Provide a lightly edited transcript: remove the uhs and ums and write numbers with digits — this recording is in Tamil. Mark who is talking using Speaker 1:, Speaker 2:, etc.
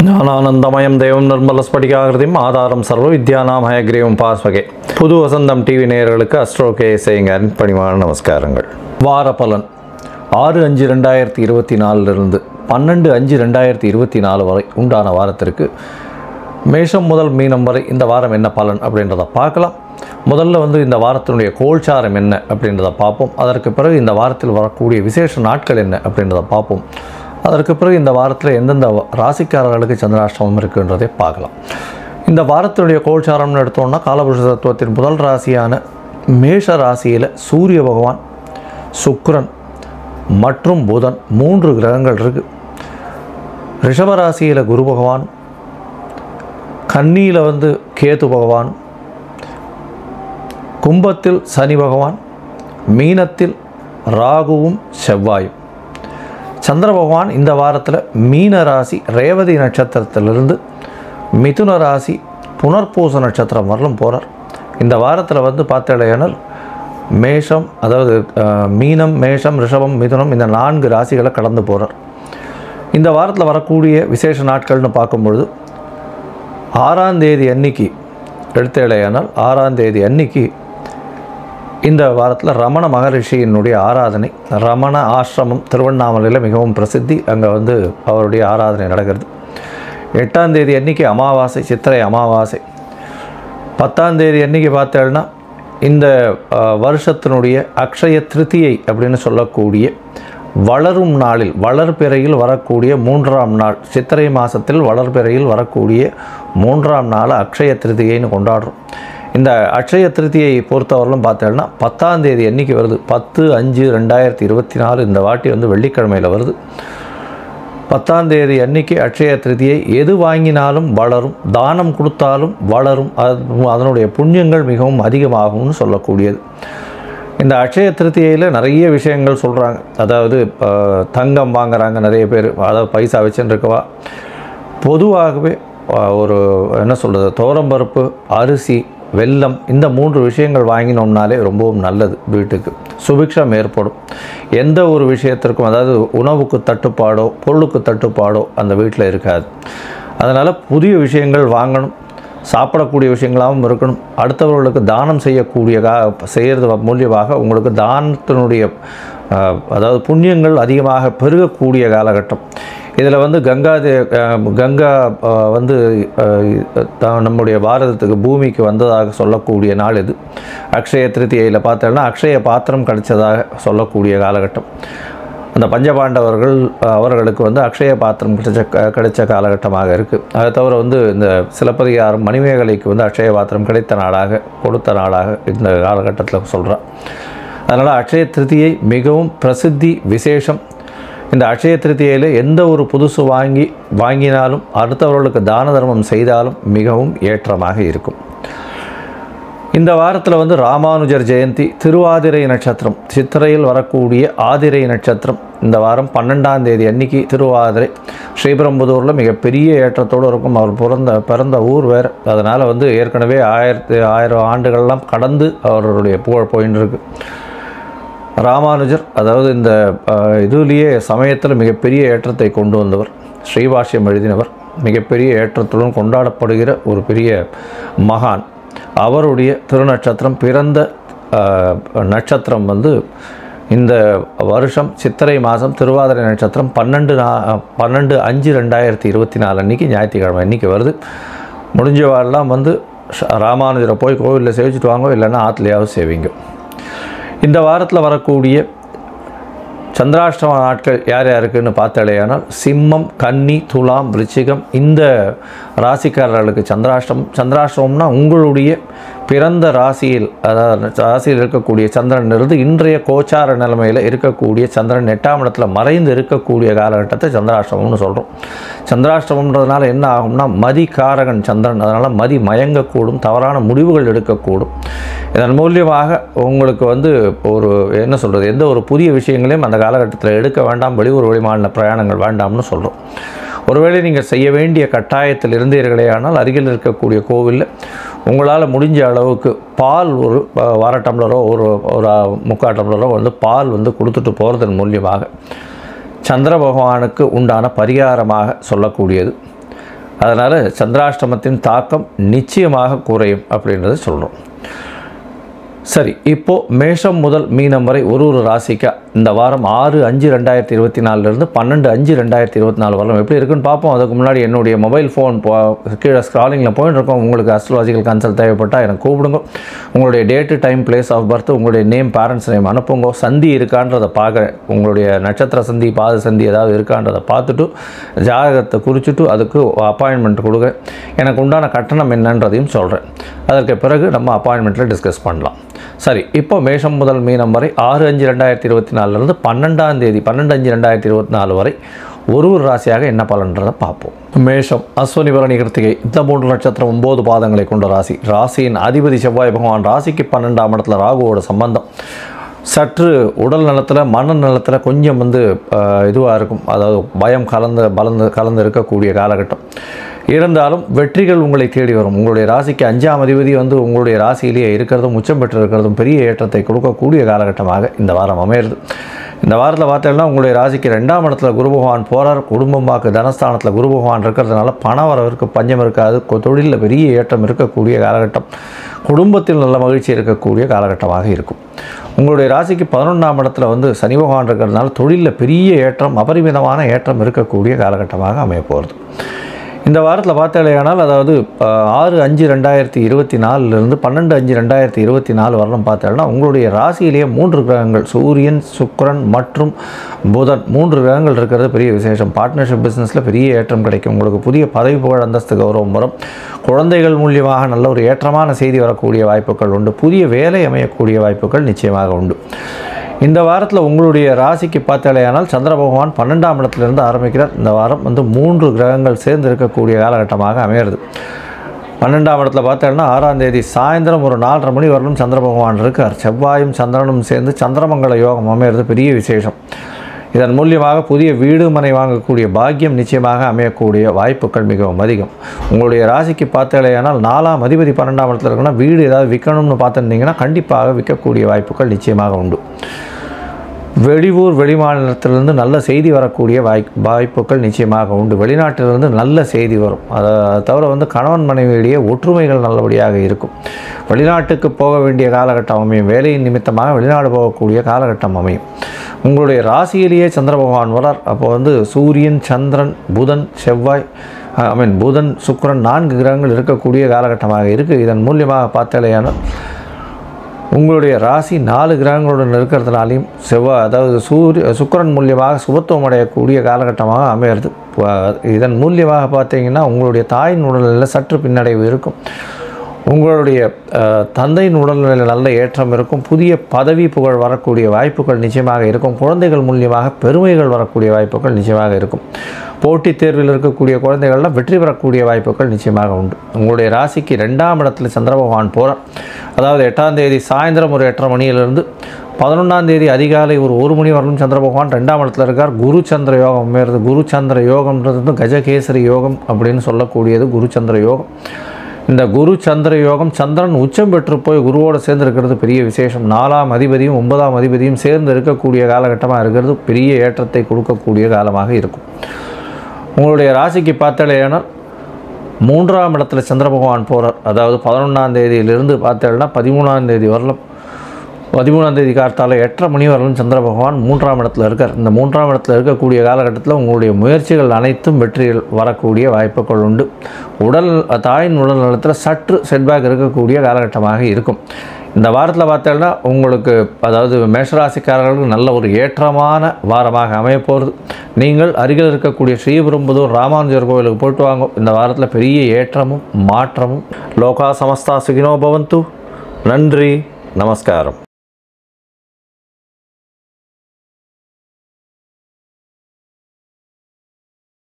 Speaker 1: ஞானானந்தமயம் தேவம் நிர்மலஸ்படிகாகிருதியும் ஆதாரம் சர்வ வித்யானாம் ஹயக்ரீவம் பாஸ்வகே. புது வசந்தம் டிவி நேயர்களுக்கு அஸ்ட்ரோ கேஎஸ்ஐங்கரின் பணிவான நமஸ்காரங்கள். வார பலன் 6/5/2024 12/5/2024 வரை உண்டான வாரத்திற்கு மேஷம் முதல் மீனம் வரை இந்த வாரம் என்ன பலன் அப்படின்றத பார்க்கலாம். முதல்ல இந்த வாரத்தினுடைய கோல்சாரம் என்ன அப்படின்றத பார்ப்போம். அதற்கு பிறகு இந்த வாரத்தில் வரக்கூடிய விசேஷ நாட்கள் என்ன அப்படின்றத பார்ப்போம். அதற்கு பிறகு இந்த வாரத்தில் எந்தெந்த ராசிக்காரர்களுக்கு சந்திராஷ்டமம் இருக்குன்றதை பார்க்கலாம். இந்த வாரத்தினுடைய கோல்சாரம்னு எடுத்தோம்னா காலபுருஷ தத்துவத்தின் முதல் ராசியான மேஷ ராசியில் சூரிய பகவான், சுக்கிரன் மற்றும் புதன் 3 கிரகங்கள் இருக்குது. ரிஷபராசியில் குரு பகவான், கன்னியில் கேது பகவான், கும்பத்தில் சனி பகவான், மீனத்தில் ராகுவும் செவ்வாயும். சந்திர பகவான் இந்த வாரத்தில் மீன ராசி ரேவதி நட்சத்திரத்திலிருந்து மிதுன ராசி புனர்பூச நட்சத்திரம் வரலும் போகிறார். இந்த வாரத்தில் பார்த்தேனால் மேஷம், அதாவது மீனம், மேஷம், ரிஷபம், மிதுனம் இந்த 4 ராசிகளை கடந்து போகிறார். இந்த வாரத்தில் வரக்கூடிய விசேஷ நாட்கள்னு பார்க்கும்பொழுது 6ஆம் தேதி அன்னைக்கு எடுத்தேனால் 6ஆம் தேதி அன்னைக்கு இந்த வாரத்தில் ரமண மகரிஷியினுடைய ஆராதனை, ரமண ஆசிரமம் திருவண்ணாமலையில் மிகவும் பிரசித்தி. அங்கே அவருடைய ஆராதனை நடக்கிறது. 8ஆம் தேதி அன்றைக்கி அமாவாசை, சித்திரை அமாவாசை. 10ஆம் தேதி அன்றைக்கி பார்த்தேன்னா இந்த வருஷத்தினுடைய அக்ஷய திருத்தியை அப்படின்னு சொல்லக்கூடிய வளரும் நாளில், வளர்பிறையில் வரக்கூடிய 3ஆம் நாள், சித்திரை மாதத்தில் வளர்பிறையில் வரக்கூடிய 3ஆம் நாள் அக்ஷய திருத்தியைன்னு கொண்டாடுறோம். இந்த அக்ஷய திருத்தியை பொறுத்தவரையிலும் பார்த்தேன்னா 10ஆம் தேதி அன்றைக்கி வருது. 10/5/2024 இந்த வாட்டி வெள்ளிக்கிழமையில் வருது. 10ஆம் தேதி அன்றைக்கி அக்ஷய திருத்தியை. எது வாங்கினாலும் வளரும், தானம் கொடுத்தாலும் வளரும், அதனுடைய புண்ணியங்கள் மிகவும் அதிகமாகும்னு சொல்லக்கூடியது. இந்த அக்ஷய திருத்தியையில் நிறைய விஷயங்கள் சொல்கிறாங்க. அதாவது தங்கம் வாங்குகிறாங்க நிறைய பேர், அதாவது பைசா வச்சுன்னு இருக்கவா. பொதுவாகவே ஒரு என்ன சொல்கிறது, துவரம்பருப்பு, அரிசி, வெல்லம் இந்த 3 விஷயங்கள் வாங்கினோம்னாலே ரொம்பவும் நல்லது. வீட்டுக்கு சுபிக்ஷம் ஏற்படும். எந்த ஒரு விஷயத்திற்கும், அதாவது உணவுக்கு தட்டுப்பாடோ பொருளுக்கு தட்டுப்பாடோ அந்த வீட்டில் இருக்காது. அதனால் புதிய விஷயங்கள் வாங்கணும், சாப்பிடக்கூடிய விஷயங்களாகவும் இருக்கணும். அடுத்தவர்களுக்கு தானம் செய்கிறது மூலியமாக உங்களுக்கு தானத்தினுடைய அதாவது புண்ணியங்கள் அதிகமாக பெருகக்கூடிய காலகட்டம். இதில் கங்கா நம்முடைய பாரதத்துக்கு பூமிக்கு வந்ததாக சொல்லக்கூடிய நாள் இது. அக்ஷய திருத்தியையில் பார்த்தோன்னா அக்ஷய பாத்திரம் கிடைச்சதாக சொல்லக்கூடிய காலகட்டம். அந்த பஞ்சபாண்டவர்கள் அவர்களுக்கு அக்ஷய பாத்திரம் கிடைச்ச காலகட்டமாக இருக்குது. அதை தவிர இந்த சிலப்பதிகாரம் மணிமேகலைக்கு அக்ஷய பாத்திரம் கிடைத்த நாளாக, கொடுத்த நாளாக இந்த காலகட்டத்தில் சொல்கிறார். அதனால் அக்ஷய திருத்தியை மிகவும் பிரசித்தி விசேஷம். இந்த அக்ஷய திருத்தியையில் எந்த ஒரு புதுசு வாங்கினாலும் அடுத்தவர்களுக்கு தான தர்மம் செய்தாலும் மிகவும் ஏற்றமாக இருக்கும். இந்த வாரத்தில் ராமானுஜர் ஜெயந்தி, திருவாதிரை நட்சத்திரம், சித்திரையில் வரக்கூடிய ஆதிரை நட்சத்திரம். இந்த வாரம் 12ஆம் தேதி அன்னைக்கு திருவாதிரை. ஸ்ரீபெரும்புதூரில் மிகப்பெரிய ஏற்றத்தோடு இருக்கும். அவர் பிறந்த ஊர் வேறு. அதனால் ஏற்கனவே 1000 ஆண்டுகள்லாம் கடந்து அவருடைய புகழ் போயின்னு இருக்கு. ராமானுஜர் அதாவது இந்த இதுலேயே சமயத்தில் மிகப்பெரிய ஏற்றத்தை கொண்டு வந்தவர், ஸ்ரீபாஷ்யம் எழுதினவர், மிகப்பெரிய ஏற்றத்துடன் கொண்டாடப்படுகிற ஒரு பெரிய மகான். அவருடைய திருநட்சத்திரம், பிறந்த நட்சத்திரம் இந்த வருஷம் சித்திரை மாதம் திருவாதிரை நட்சத்திரம் 12/5/2024 அன்றைக்கி ஞாயிற்றுக்கிழமை அன்றைக்கி வருது. முடிஞ்சவாரெல்லாம் ராமானுஜரை போய் கோவிலில் சேவிச்சுட்டு வாங்க, இல்லைன்னா ஆற்றுலையாவது சேவிங்க. இந்த வாரத்தில் வரக்கூடிய சந்திராஷ்டம நாட்கள் யார் யாருக்குன்னு பார்த்தாலேயானால் சிம்மம், கன்னி, துலாம், விருச்சிகம் இந்த ராசிக்காரர்களுக்கு சந்திராஷ்டமம்னா உங்களுடைய பிறந்த ராசியில், அதாவது ராசியில் இருக்கக்கூடிய சந்திரனிலிருந்து இன்றைய கோச்சார நிலைமையில் இருக்கக்கூடிய சந்திரன் 8ஆம் இடத்துல மறைந்து இருக்கக்கூடிய காலகட்டத்தை சந்திராஷ்டமம்னு சொல்கிறோம். சந்திராஷ்டமம்ன்றதுனால என்ன ஆகும்னா மதிகாரகன் சந்திரன், அதனால் மதி மயங்கக்கூடும், தவறான முடிவுகள் எடுக்கக்கூடும். இதன் மூலியமாக உங்களுக்கு ஒரு என்ன சொல்கிறது, எந்த ஒரு புதிய விஷயங்களையும் அந்த காலகட்டத்தில் எடுக்க வேண்டாம். வெளியூர் வெளிமாநில பிரயாணங்கள் வேண்டாம்னு சொல்கிறோம். ஒருவேளை நீங்கள் செய்ய வேண்டிய கட்டாயத்தில் இருந்தீர்களே ஆனால் அருகில் இருக்கக்கூடிய கோவிலில் உங்களால் முடிஞ்ச அளவுக்கு பால் ஒரு 1/2 டம்ளரோ ஒரு 3/4 டம்ளரோ பால் கொடுத்துட்டு போகிறதன் மூலியமாக சந்திர பகவானுக்கு உண்டான பரிகாரமாக சொல்லக்கூடியது. அதனால் சந்திராஷ்டமத்தின் தாக்கம் நிச்சயமாக குறையும் அப்படின்றத சொல்கிறோம். சரி, இப்போது மேஷம் முதல் மீனம் வரை ஒரு ராசிக்கு இந்த வாரம் 6/5/2024 12/5/2024 வரலாம் எப்படி இருக்குன்னு பார்ப்போம். அதுக்கு முன்னாடி என்னுடைய மொபைல் ஃபோன் கீழே ஸ்க்ராலிங்கில் போயிட்டு இருக்கோம். உங்களுக்கு அஸ்ட்ராலஜிக்கல் கன்சல்ட் தேவைப்பட்டால் எனக்கு கூப்பிடுங்க. உங்களுடைய date, time, place of birth, உங்களுடைய நேம், பேரண்ட்ஸ் நேம் அனுப்புங்க. சந்தி இருக்கான்றதை பார்க்குறேன். உங்களுடைய நட்சத்திர சந்தி, பாத சந்தி ஏதாவது இருக்கான்றதை பார்த்துட்டு ஜாதகத்தை குறிச்சிட்டு அதுக்கு அப்பாயின்மெண்ட் கொடுக்குறேன். எனக்கு உண்டான கட்டணம் என்னன்றதையும் சொல்கிறேன். அதற்கு பிறகு நம்ம அப்பாயின்மெண்ட்டில் டிஸ்கஸ் பண்ணலாம். சரி, இப்போ மேஷம் முதல் மீனம் வரை 6/5/2024 12/5/2024 வரை ஒரு ராசியாக என்ன பலன்றதை பார்ப்போம். மேஷம் அஸ்வினி பரணி கிருத்திகை இந்த 3 நட்சத்திரம் 9 பாதங்களை கொண்ட ராசி. ராசியின் அதிபதி செவ்வாய் பகவான். ராசிக்கு 12ஆம் இடத்துல ராகுவோட சம்பந்தம். சற்று உடல் நலத்தில், மன நலத்தில் கொஞ்சம் இதுவாக இருக்கும். அதாவது பயம் கலந்து இருக்கக்கூடிய காலகட்டம். இருந்தாலும் வெற்றிகள் உங்களை தேடி வரும். உங்களுடைய ராசிக்கு 5ஆம் அதிபதி உங்களுடைய ராசியிலேயே இருக்கிறதும் உச்சம் பெற்றிருக்கிறதும் பெரிய ஏற்றத்தை கொடுக்கக்கூடிய காலகட்டமாக இந்த வாரம் அமையிறது. இந்த வாரத்தில் பார்த்தீங்கன்னா உங்களுடைய ராசிக்கு 2ஆம் இடத்துல குரு பகவான் போகிறார். குடும்பமாக்கு தனஸ்தானத்தில் குரு பகவான் இருக்கிறதுனால பண வரவிற்கு பஞ்சம் இருக்காது. தொழிலில் பெரிய ஏற்றம் இருக்கக்கூடிய காலகட்டம். குடும்பத்தில் நல்ல மகிழ்ச்சி இருக்கக்கூடிய காலகட்டமாக இருக்கும். உங்களுடைய ராசிக்கு 11ஆம் இடத்துல சனி பகவான் இருக்கிறதுனால தொழிலில் பெரிய ஏற்றம், அபரிமிதமான ஏற்றம் இருக்கக்கூடிய காலகட்டமாக அமைய போகிறது. இந்த வாரத்தில் பார்த்தாலேயானால் அதாவது 6/5/2024 12/5/2024 வரலாம் பார்த்தோம்னா உங்களுடைய ராசியிலேயே 3 கிரகங்கள் சூரியன், சுக்கிரன் மற்றும் புதன் 3 கிரகங்கள் இருக்கிறது பெரிய விசேஷம். பார்ட்னர்ஷிப் பிஸ்னஸில் பெரிய ஏற்றம் கிடைக்கும். உங்களுக்கு புதிய பதவி, புகழ், அந்தஸ்து, கௌரவம் வரும். குழந்தைகள் மூலியமாக நல்ல ஒரு ஏற்றமான செய்தி வரக்கூடிய வாய்ப்புகள் உண்டு. புதிய வேலை அமையக்கூடிய வாய்ப்புகள் நிச்சயமாக உண்டு. இந்த வாரத்தில் உங்களுடைய ராசிக்கு பார்த்தாலேயானால் சந்திர பகவான் 12ஆம் இடத்துலேருந்து ஆரம்பிக்கிறார். இந்த வாரம் 3 கிரகங்கள் சேர்ந்து இருக்கக்கூடிய காலகட்டமாக அமையிறது. 12ஆம் இடத்துல பார்த்தோம்னா 6ஆம் தேதி சாயந்தரம் ஒரு 4:30 மணி வரலும் சந்திர பகவான் இருக்கார். செவ்வாயும் சந்திரனும் சேர்ந்து சந்திரமங்கல யோகம் அமையிறது பெரிய விசேஷம். இதன் மூலியமாக புதிய வீடு மனை வாங்கக்கூடிய பாக்கியம் நிச்சயமாக அமையக்கூடிய வாய்ப்புகள் மிகவும் அதிகம். உங்களுடைய ராசிக்கு பார்த்தாலேயானால் 4ஆம் அதிபதி 12ஆம் இடத்துல இருக்குன்னா வீடு ஏதாவது விற்கணும்னு பார்த்துருந்தீங்கன்னா கண்டிப்பாக விற்கக்கூடிய வாய்ப்புகள் நிச்சயமாக உண்டு. வெளியூர், வெளிமாநிலத்திலிருந்து நல்ல செய்தி வரக்கூடிய வாய்ப்புகள் நிச்சயமாக உண்டு. வெளிநாட்டிலிருந்து நல்ல செய்தி வரும். அதை தவிர கணவன் மனைவியிடையே ஒற்றுமைகள் நல்லபடியாக இருக்கும். வெளிநாட்டுக்கு போக வேண்டிய காலகட்டம் அமையும். வேலையின் நிமித்தமாக வெளிநாடு போகக்கூடிய காலகட்டம் அமையும். உங்களுடைய ராசியிலேயே சந்திர பகவான் வரார். அப்போ சூரியன், சந்திரன், புதன், செவ்வாய் புதன், சுக்கிரன் 4 கிரகங்கள் இருக்கக்கூடிய காலகட்டமாக இருக்குது. இதன் மூலியமாக பார்த்தாலேயான உங்களுடைய ராசி 4 கிரகங்களுடன் இருக்கிறதுனாலையும் செவ்வாய் அதாவது சுக்கிரன் மூலியமாக சுபத்துவம் அடையக்கூடிய காலகட்டமாக அமையிறது. இதன் மூலியமாக பார்த்தீங்கன்னா உங்களுடைய தாயின் உடல்நிலையில் சற்று பின்னடைவு இருக்கும். உங்களுடைய தந்தையின் உடல்நிலையில் நல்ல ஏற்றம் இருக்கும். புதிய பதவி, புகழ் வரக்கூடிய வாய்ப்புகள் நிச்சயமாக இருக்கும். குழந்தைகள் மூலியமாக பெருமைகள் வரக்கூடிய வாய்ப்புகள் நிச்சயமாக இருக்கும். போட்டித் தேர்வில் இருக்கக்கூடிய குழந்தைகள்லாம் வெற்றி பெறக்கூடிய வாய்ப்புகள் நிச்சயமாக உண்டு. உங்களுடைய ராசிக்கு 2ஆம் இடத்துல சந்திர பகவான் போகிறார். அதாவது 8ஆம் தேதி சாயந்தரம் ஒரு 8:30 மணியிலிருந்து 11ஆம் தேதி அதிகாலை ஒரு 1 மணி வரலும் சந்திர பகவான் 2ஆம் இடத்துல இருக்கார். குரு சந்திர யோகம் அமையிறது. குரு சந்திர யோகம்ன்றது கஜகேசரி யோகம் அப்படின்னு சொல்லக்கூடியது குரு சந்திர யோகம். இந்த குரு சந்திர யோகம் சந்திரன் உச்சம் பெற்று போய் குருவோடு சேர்ந்து இருக்கிறது பெரிய விசேஷம். 4ஆம் அதிபதியும் 9ஆம் அதிபதியும் சேர்ந்து இருக்கக்கூடிய காலகட்டமாக இருக்கிறது பெரிய ஏற்றத்தை கொடுக்கக்கூடிய காலமாக இருக்கும். உங்களுடைய ராசிக்கு பார்த்தாலேனால் 3ஆம் இடத்துல சந்திர பகவான் போகிறார். அதாவது 11ஆம் தேதியிலிருந்து பார்த்தேன்னா 13ஆம் தேதி வரலாம். 13ஆம் தேதி காலத்தால் 8:30 மணி வரலும் சந்திர பகவான் 3ஆம் இடத்துல இருக்கார். இந்த 3ஆம் இடத்துல இருக்கக்கூடிய காலகட்டத்தில் உங்களுடைய முயற்சிகள் அனைத்தும் வெற்றிகள் வரக்கூடிய வாய்ப்புகள் உண்டு. தாயின் உடல் நலத்தில் சற்று செட்பேக் இருக்கக்கூடிய காலகட்டமாக இருக்கும். இந்த வாரத்தில் பார்த்தோம்னா உங்களுக்கு அதாவது மேஷராசிக்காரர்களுக்கு நல்ல ஒரு ஏற்றமான வாரமாக அமையப்போகிறது. நீங்கள் அருகில் இருக்கக்கூடிய ஸ்ரீபெரும்புதூர் ராமானுஜர் கோவிலுக்கு போயிட்டு வாங்க. இந்த வாரத்தில் பெரிய ஏற்றமும் மாற்றமும். லோகா சமஸ்தா சுகினோ பவந்து. நன்றி, நமஸ்காரம்.